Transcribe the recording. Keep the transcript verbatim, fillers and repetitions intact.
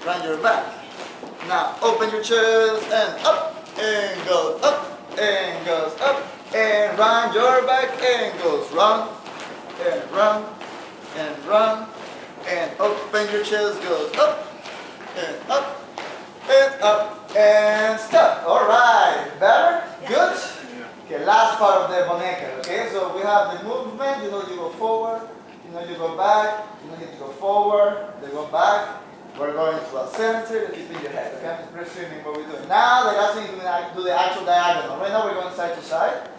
round your back. Now open your chest and up, and goes up, and goes up, and round your back, and goes round, and round, and round, and open your chest, goes up, and up, and up, and stop. All right, better? Good? Okay, last part of the boneca, okay? So we have the movement, you know, you go forward, you know, you go back, you know, you go forward, they go back. We're going to a center, keeping your head, okay? Presuming what we're doing. Now, the last thing is to do the actual diagonal. Right now, we're going side to side.